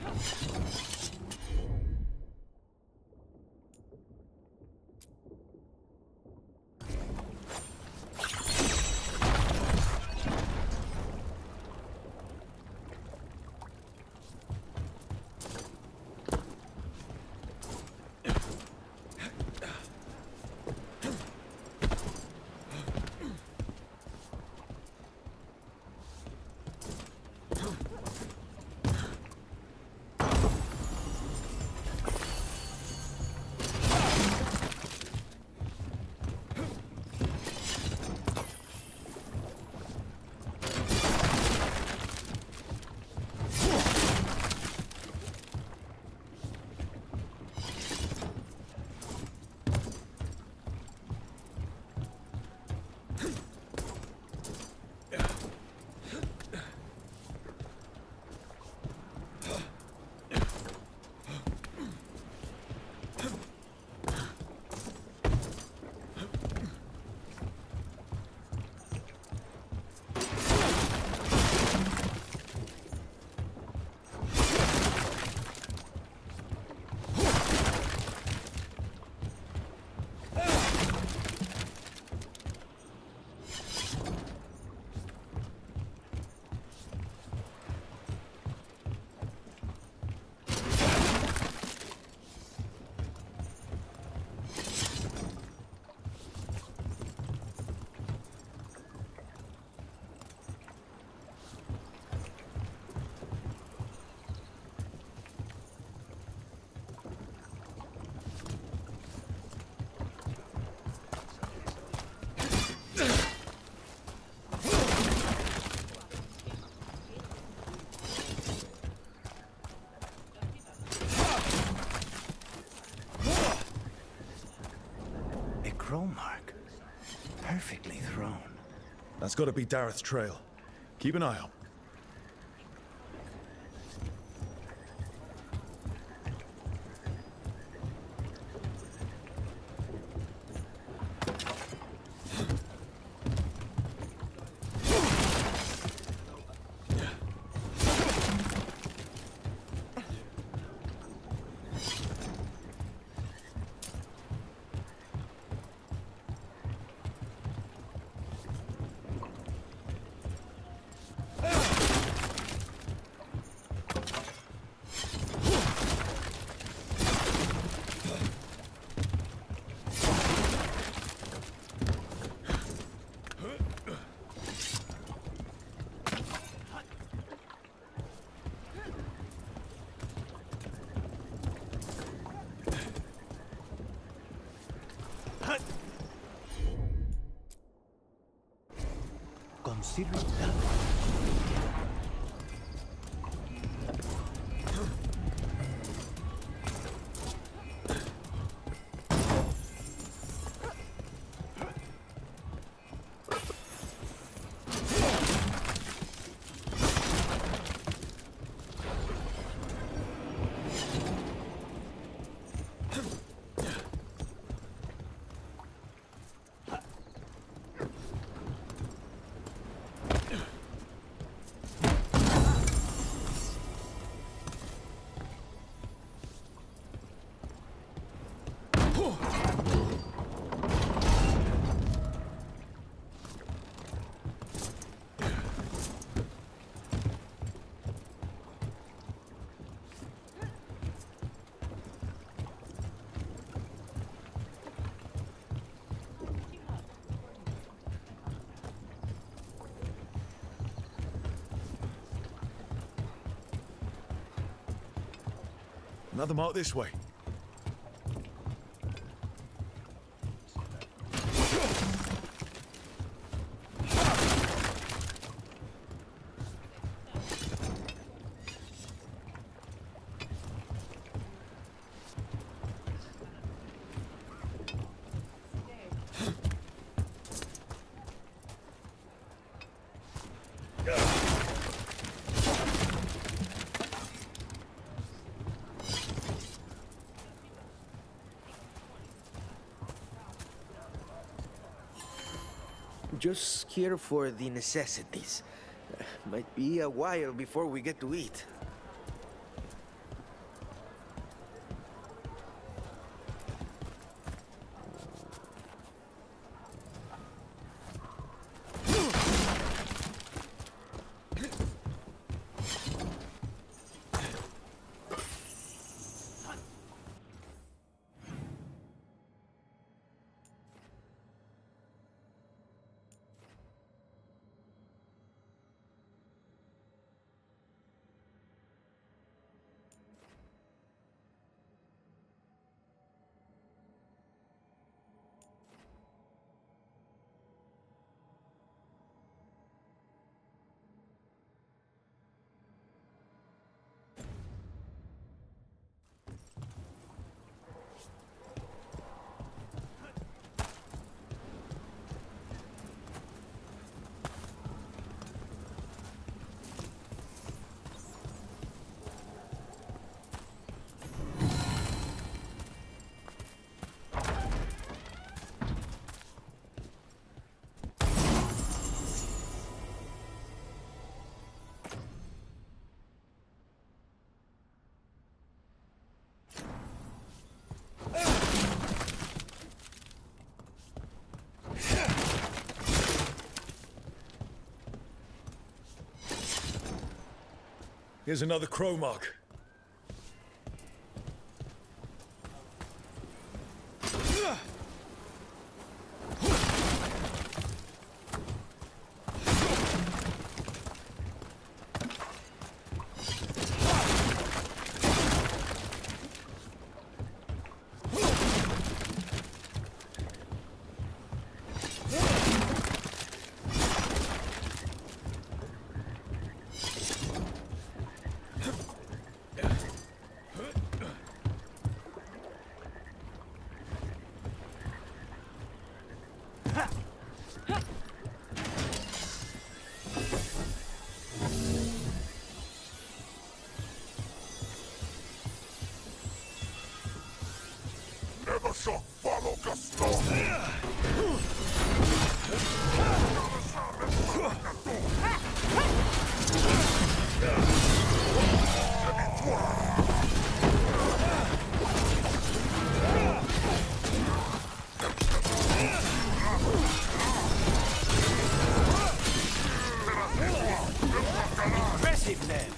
Crow mark. Perfectly thrown. That's gotta be Dareth's trail. Keep an eye out. Consider it done. Another mark this way. Just here for the necessities. Might be a while before we get to eat. Here's another crow mark. Never shall follow Gaston! Impressive, Ned.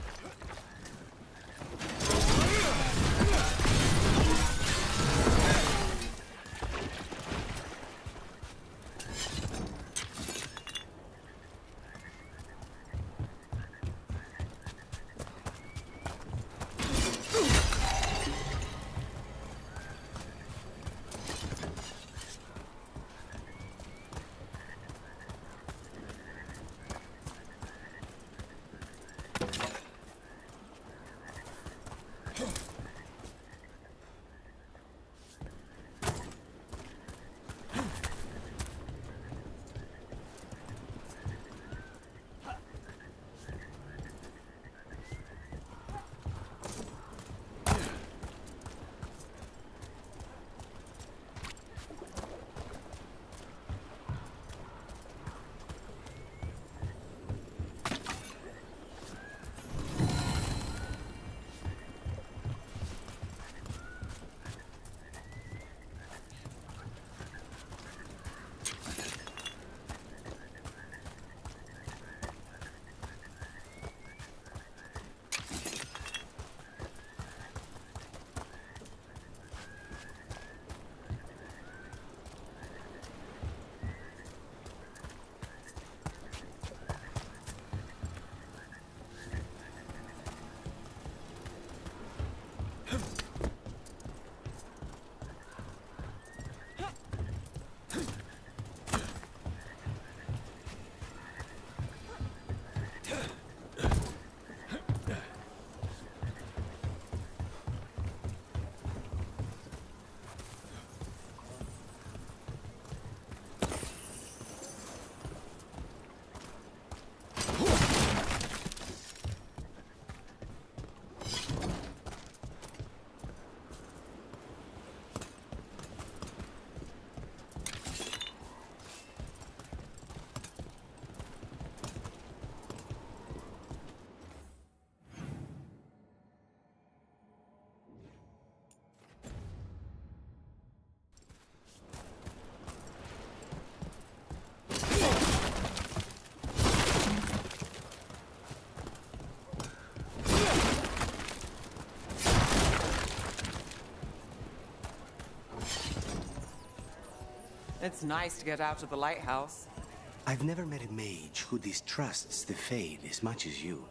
It's nice to get out of the lighthouse. I've never met a mage who distrusts the Fade as much as you.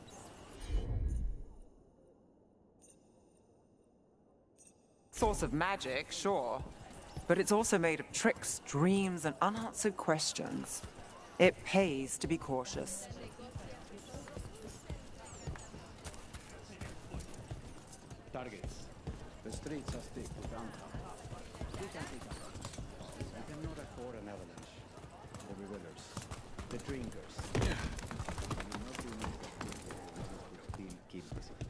Source of magic, sure. But it's also made of tricks, dreams, and unanswered questions. It pays to be cautious. Targets. The streets are thick with gunpowder. We can take up arms. We cannot afford an avalanche. The revelers. The drinkers. We will not do much of this would still keep discipline.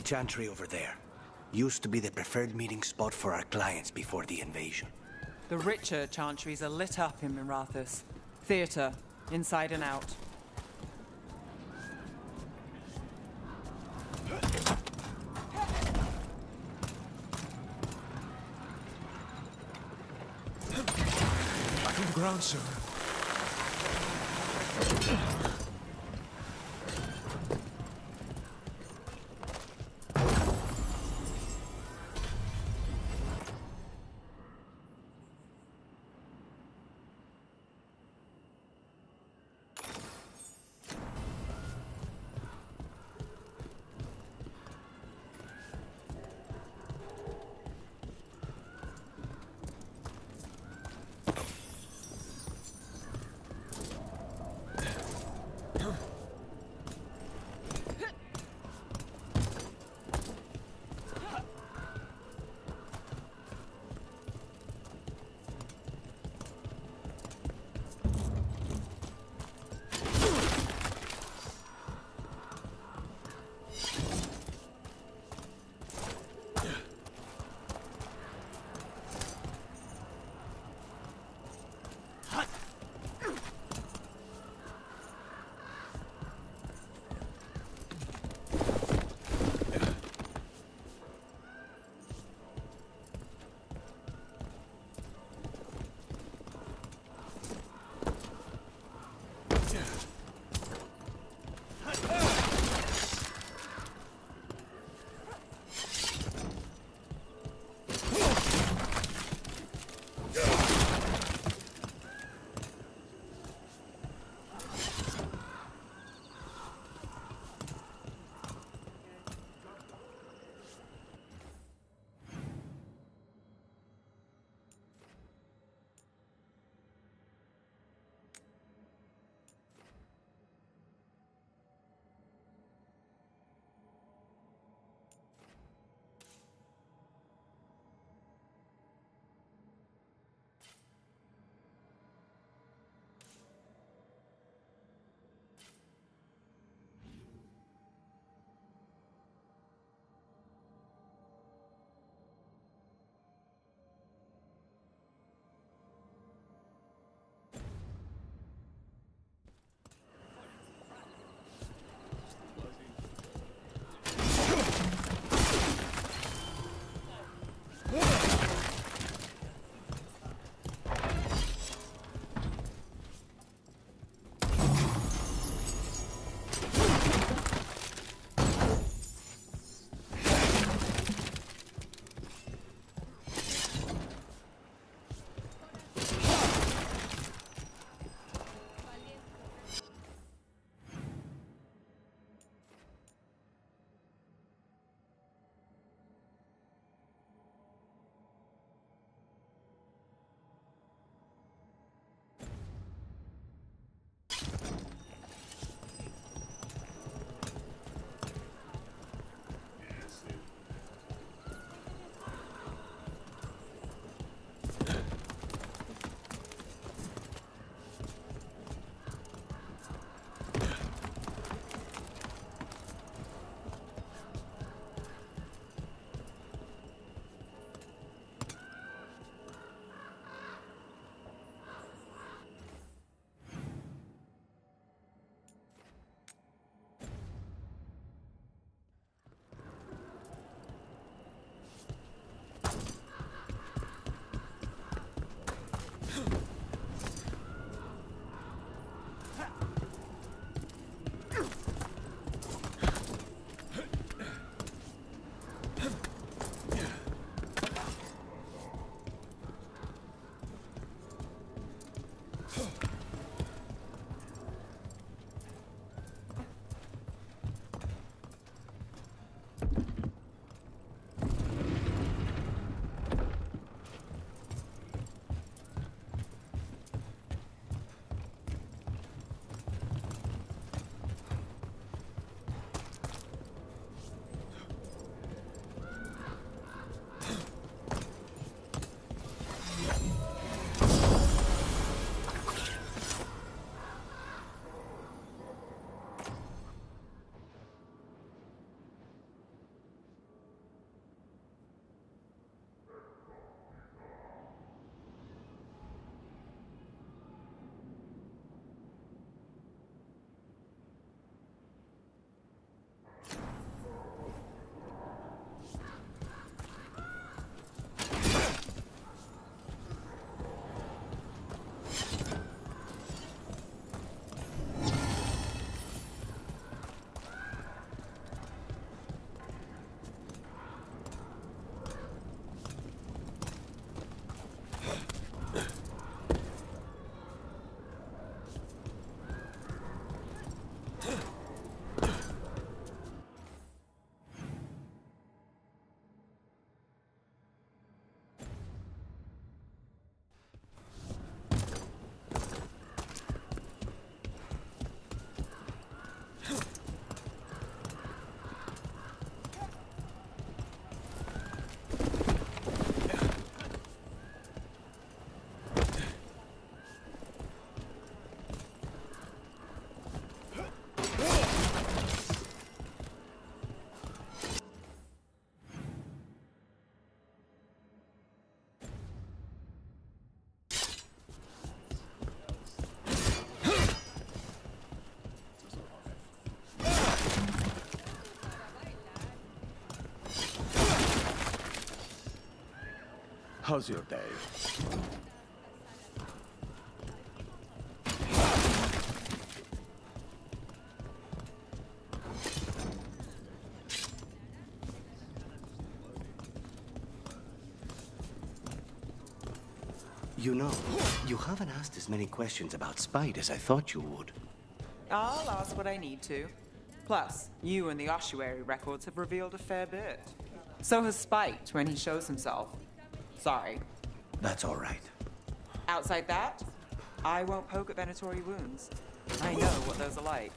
chantry over there. Used to be the preferred meeting spot for our clients before the invasion. The richer chantries are lit up in Mirathus. Theatre, inside and out. Back on the ground, sir. How's your day? You know, you haven't asked as many questions about Spite as I thought you would. I'll ask what I need to. Plus, you and the ossuary records have revealed a fair bit. So has Spite when he shows himself. Sorry. That's all right. Outside that, I won't poke at Venatori wounds. I know what those are like.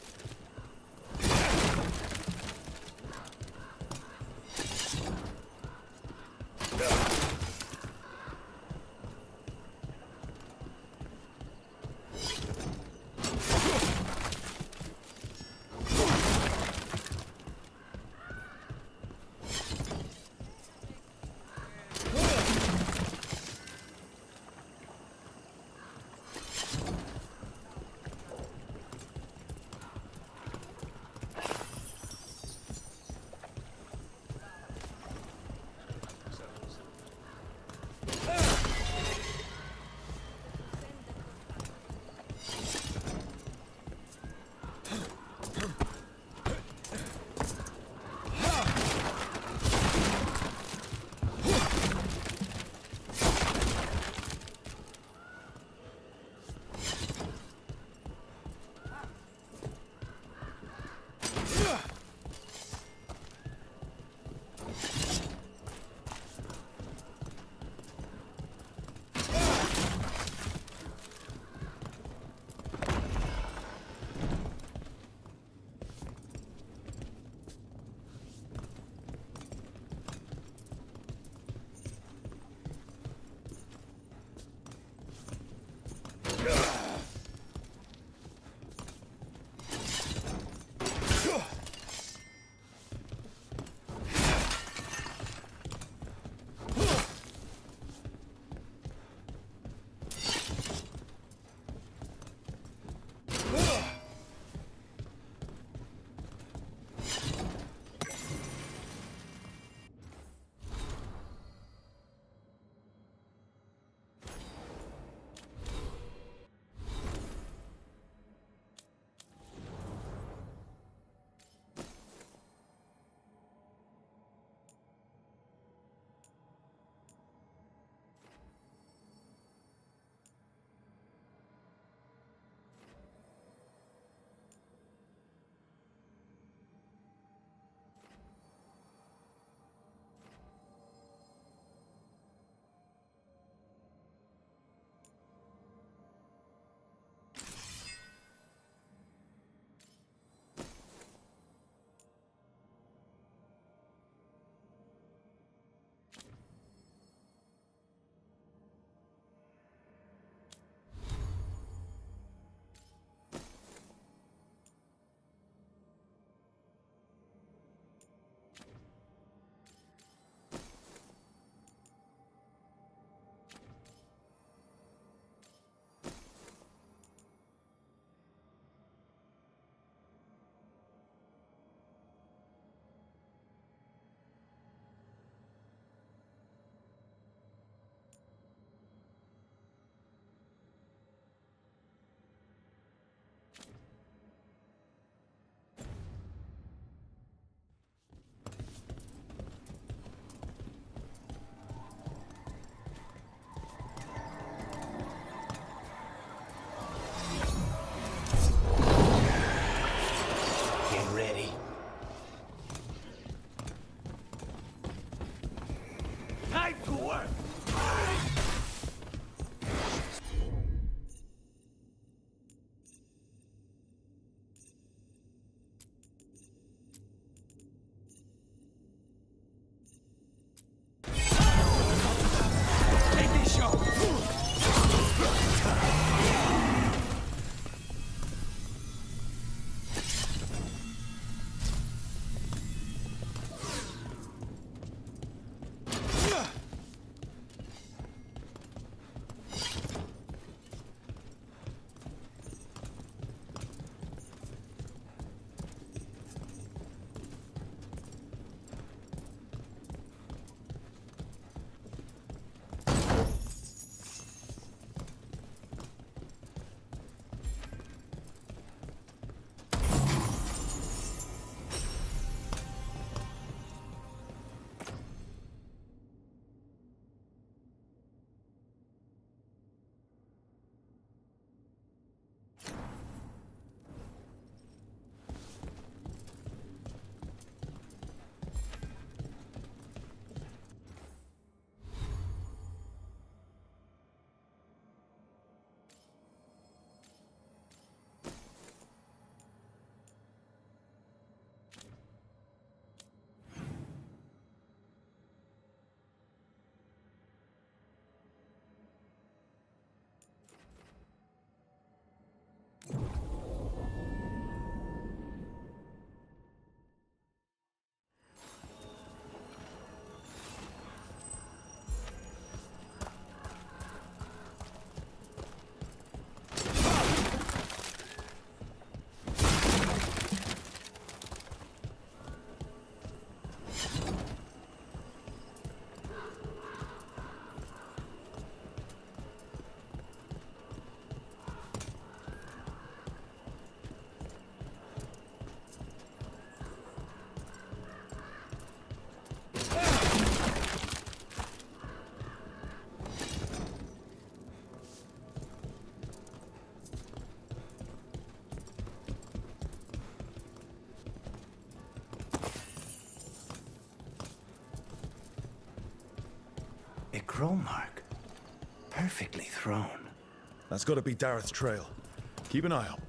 crow mark. Perfectly thrown. That's gotta be Dareth's trail. Keep an eye out.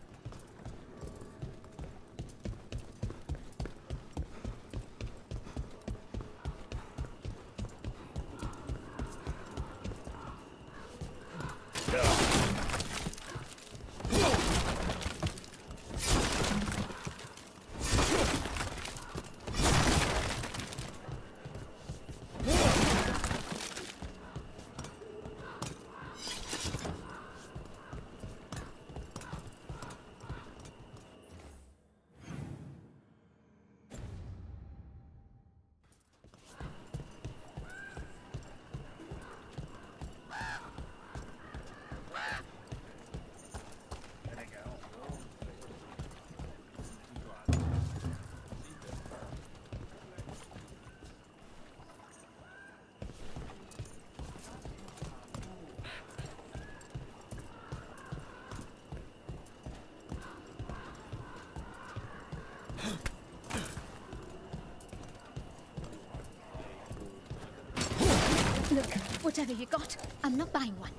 Look, whatever you got, I'm not buying one.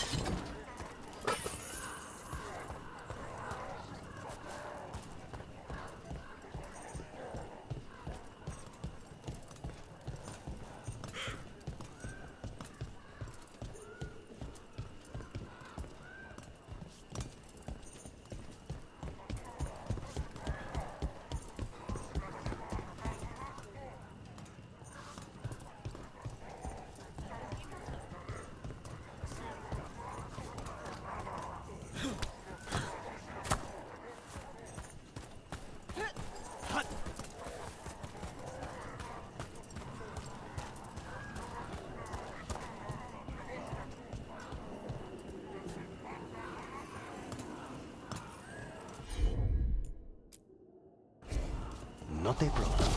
Not a problem.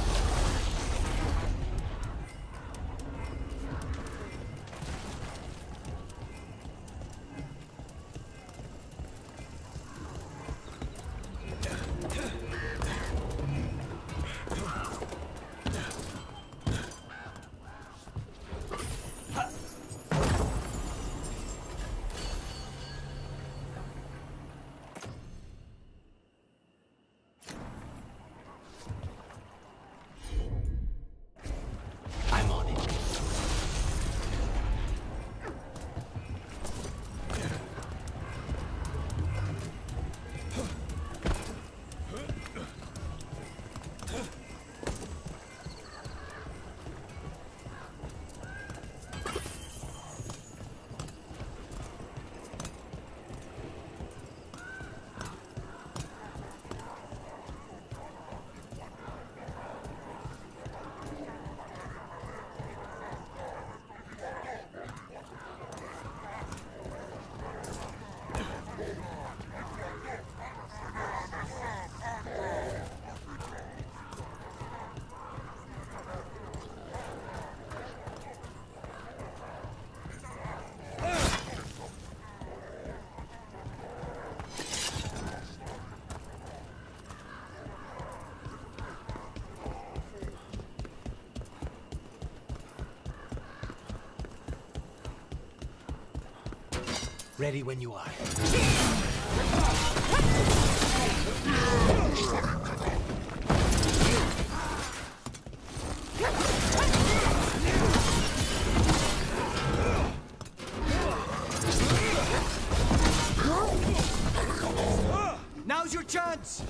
I'm on it. Ready when you are. Now's your chance!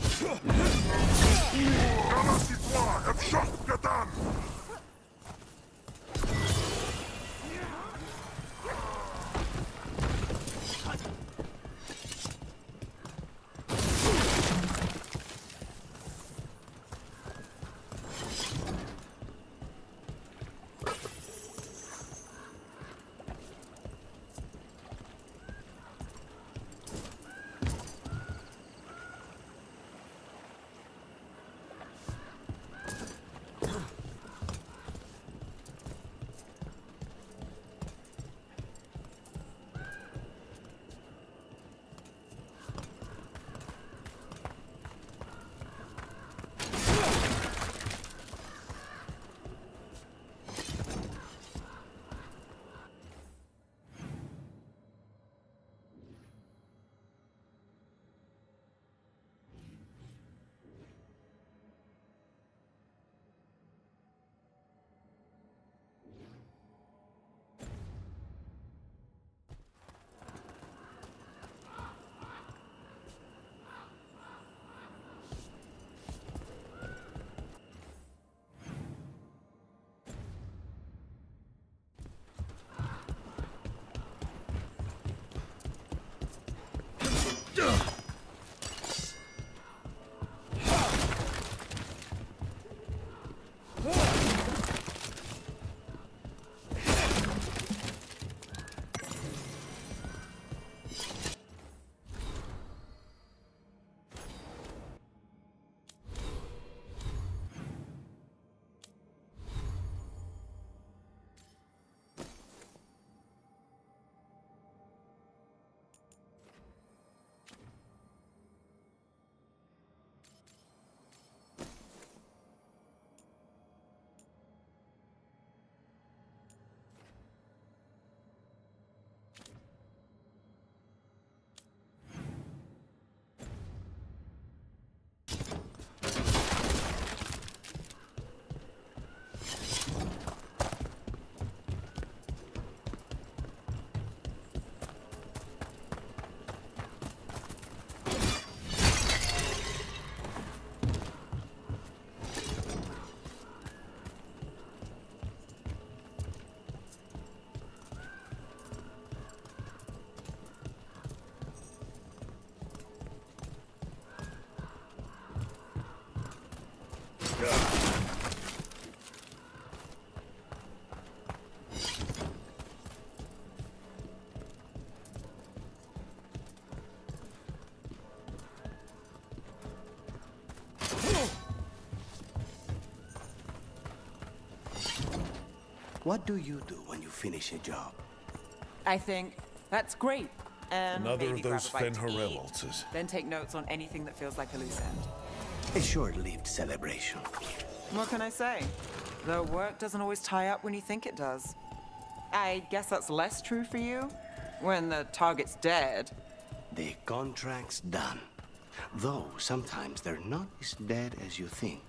What do you do when you finish a job? I think that's great. And Another maybe of those grab a bite to Fen'Harel eat, waltzes. then take notes on anything that feels like a loose end. A short-lived celebration. What can I say? The work doesn't always tie up when you think it does. I guess that's less true for you? When the target's dead. The contract's done. Though sometimes they're not as dead as you think.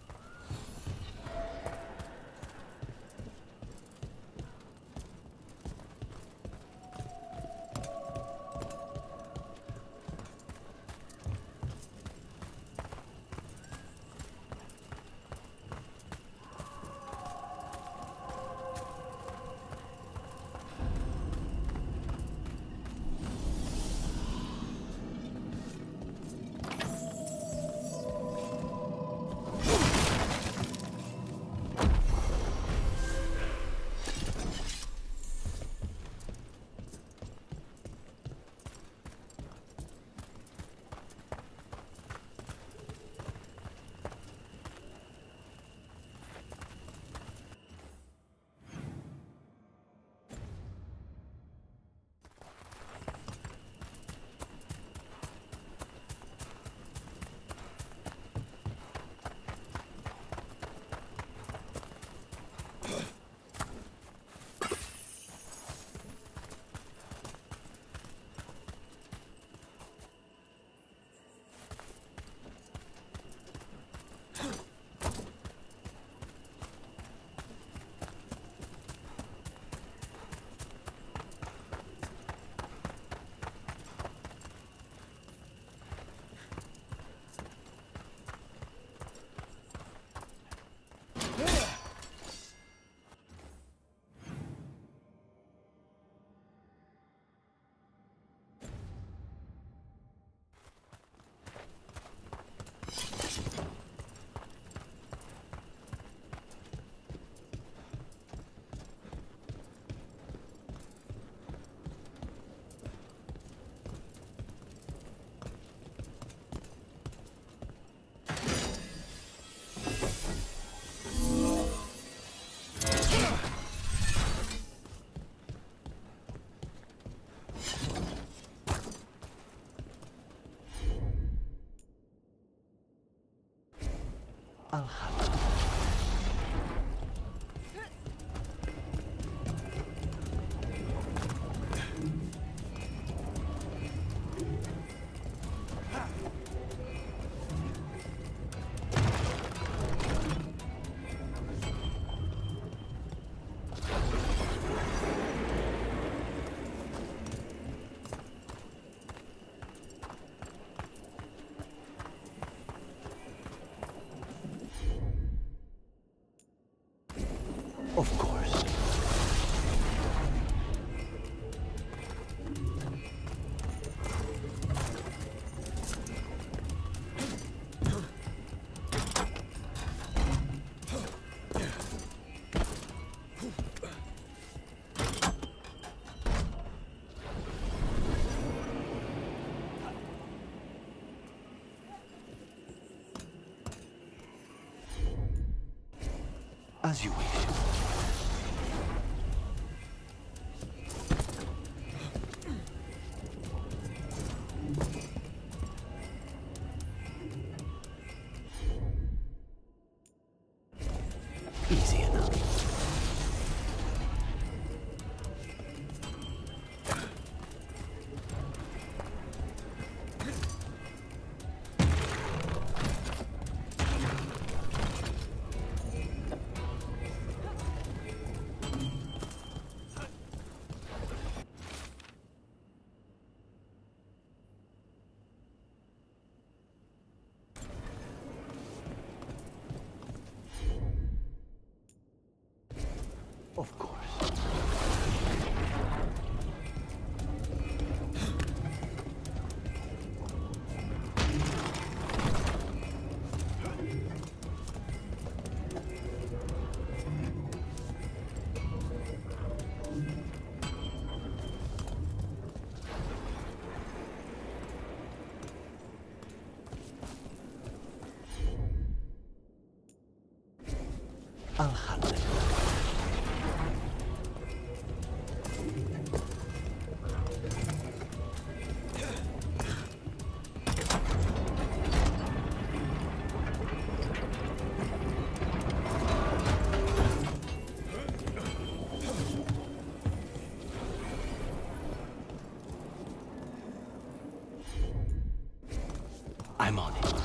Of course. As you wish. Easy enough. Of course. I'll handle it. I'm on it.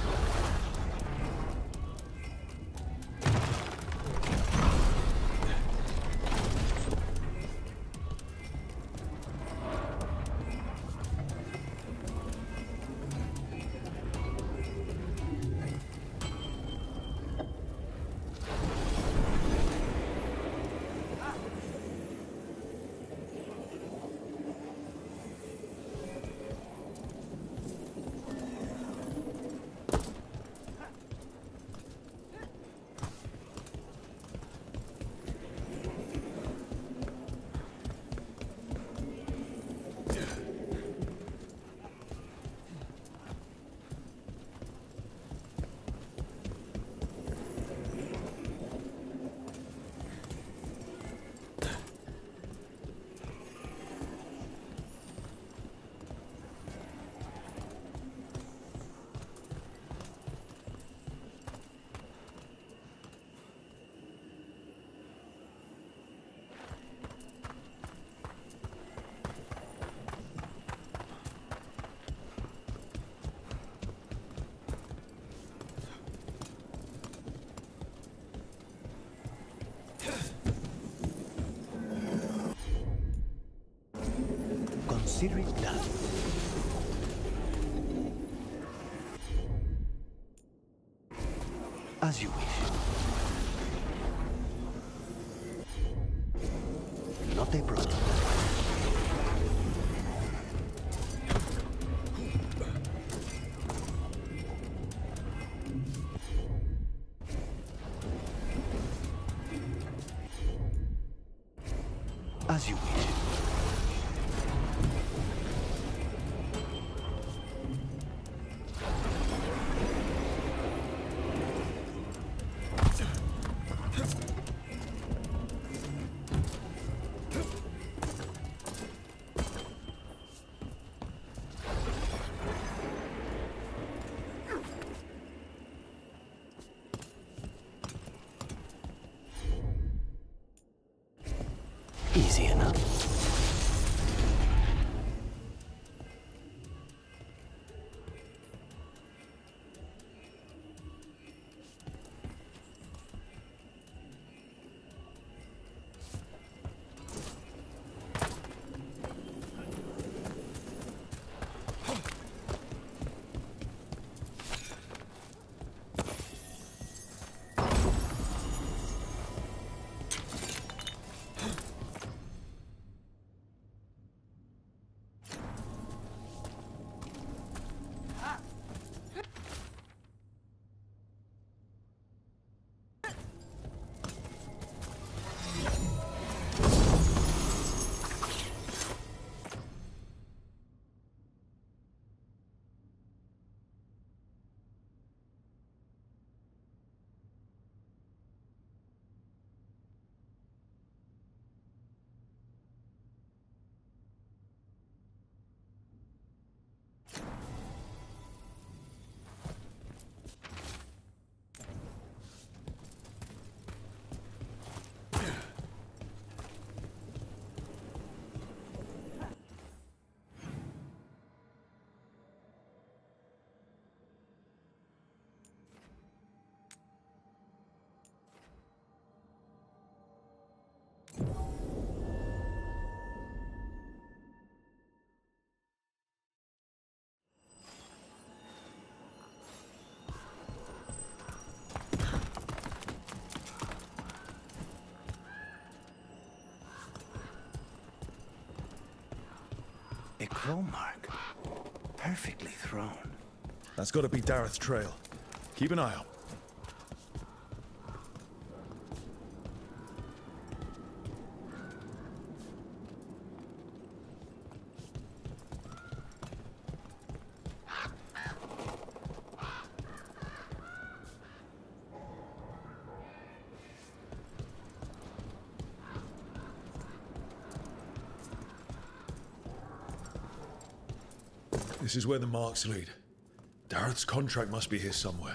Consider it done. As you wish. Not a problem. As you wish. Easy enough. A claw mark. Perfectly thrown. That's got to be Dareth's trail. Keep an eye out. This is where the marks lead. Dareth's contract must be here somewhere.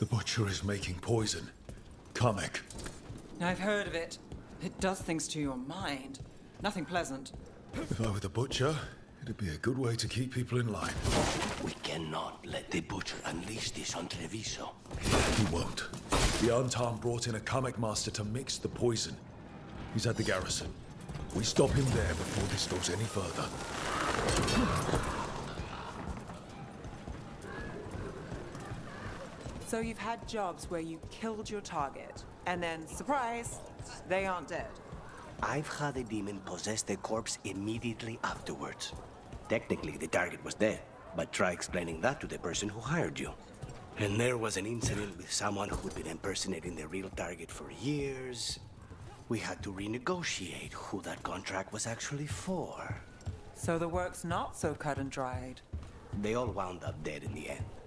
The Butcher is making poison. Kamek. I've heard of it. It does things to your mind. Nothing pleasant. If I were the Butcher, it'd be a good way to keep people in line. We cannot let the Butcher unleash this on Treviso. He won't. The Antan brought in a Kamek master to mix the poison. He's at the garrison. We stop him there before this goes any further. So you've had jobs where you killed your target, and then, surprise, they aren't dead. I've had a demon possess the corpse immediately afterwards. Technically, the target was dead, but try explaining that to the person who hired you. And there was an incident with someone who'd been impersonating the real target for years. We had to renegotiate who that contract was actually for. So the work's not so cut and dried. They all wound up dead in the end.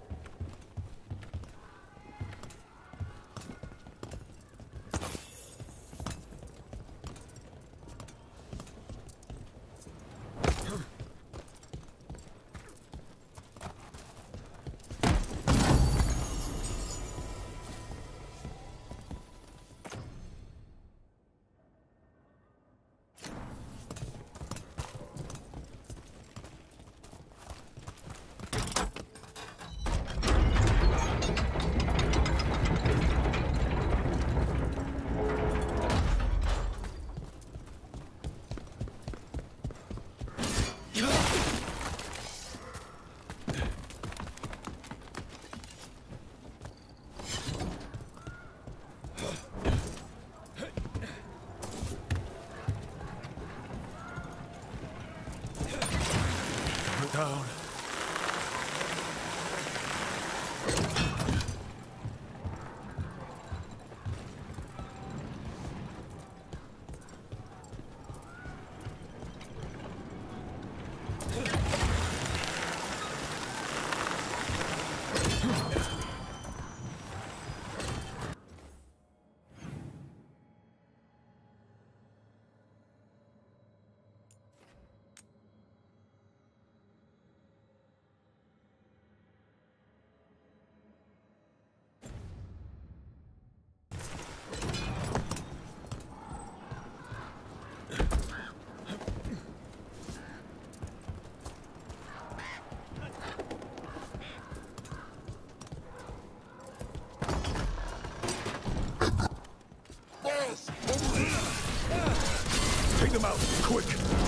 Down. Take them out, quick!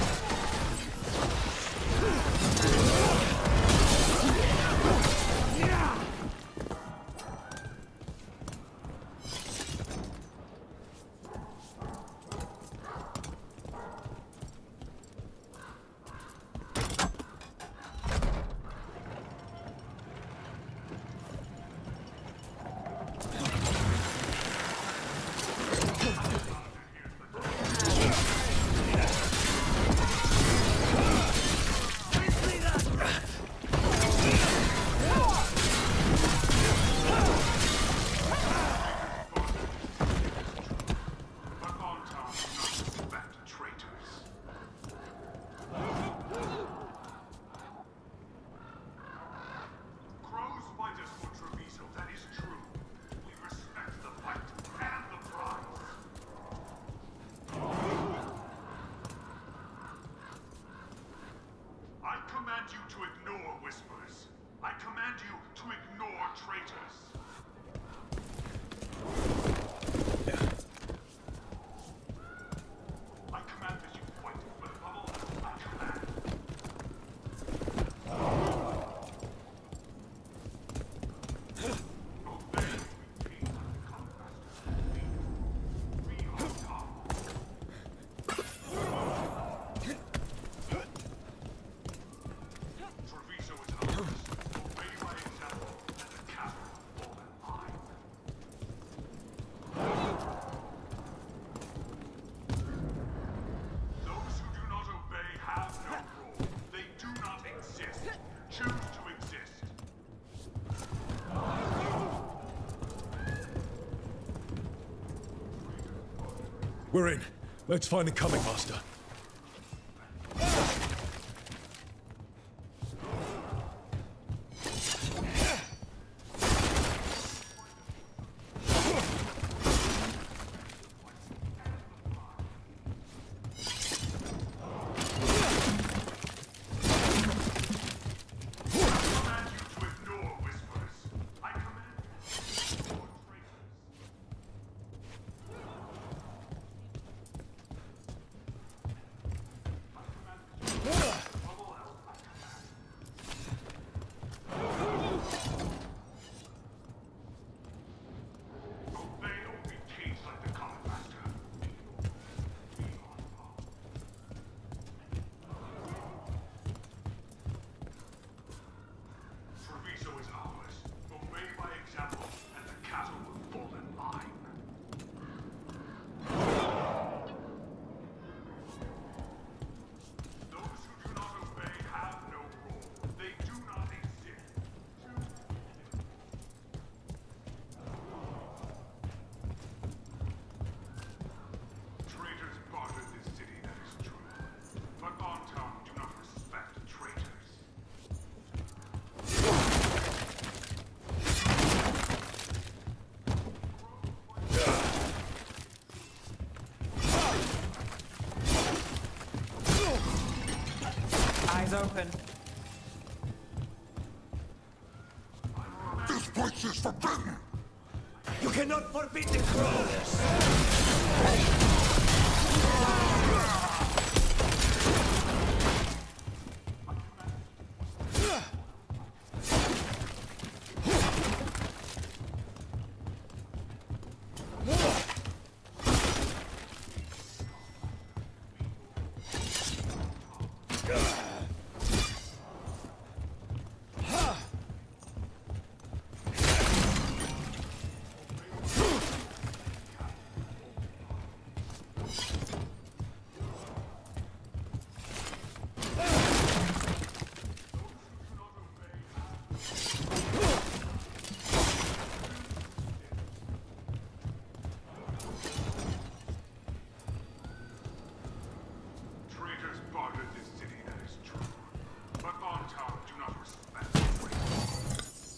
We're in. Let's find the Kamek master. is open. This place is forbidden! You cannot forbid the crawlers! Traitors guarded this city, that is true. But Ontown do not respect traitors.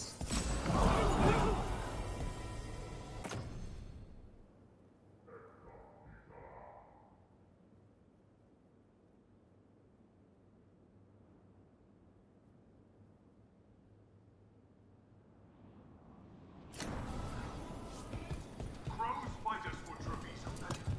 Crows fight us for Treviso.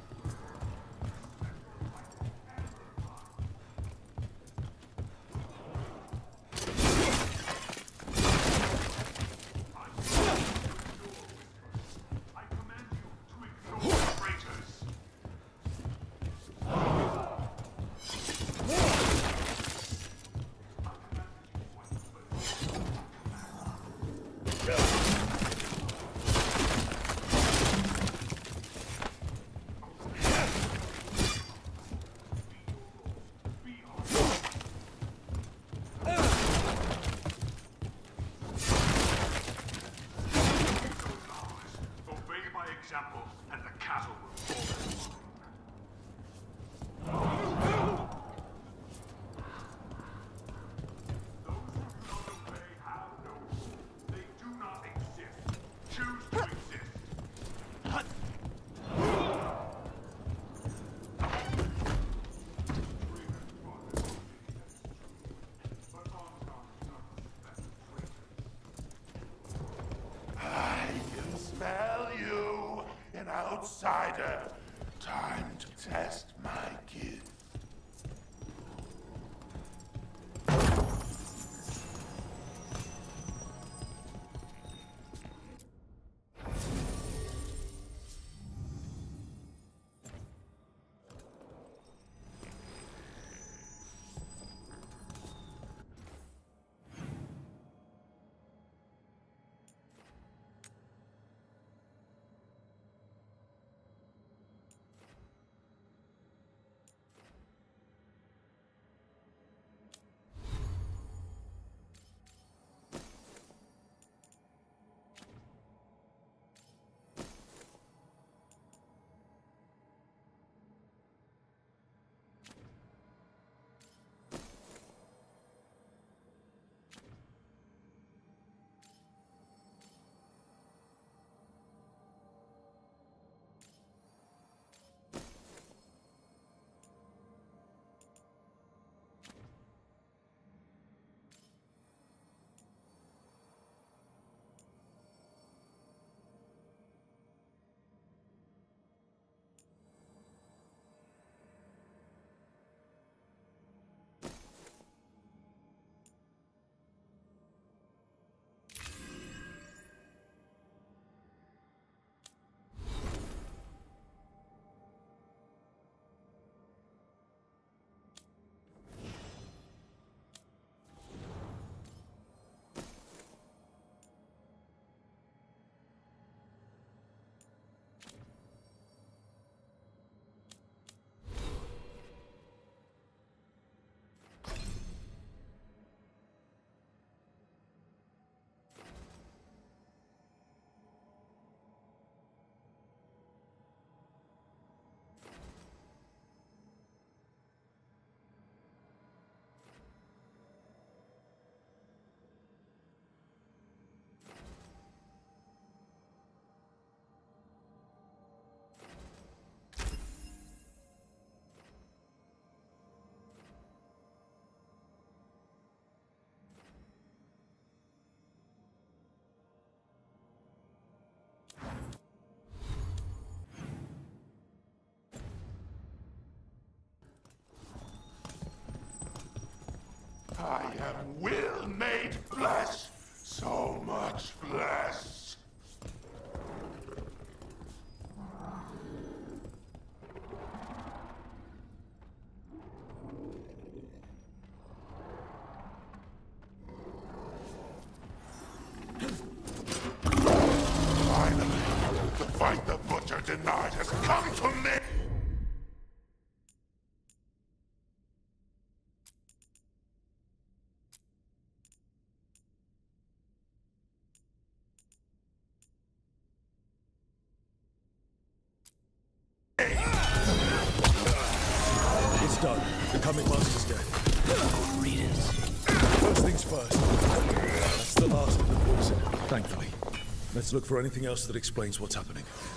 I command you to ignore traitors. Obey my example, and the castle will fall. Those who do not obey have no rule. They do not exist. Choose to exist. I can smell you, and I'll It's done. The Comic Master's dead. Riddance. First things first. That's the last of the poison, thankfully. Let's look for anything else that explains what's happening.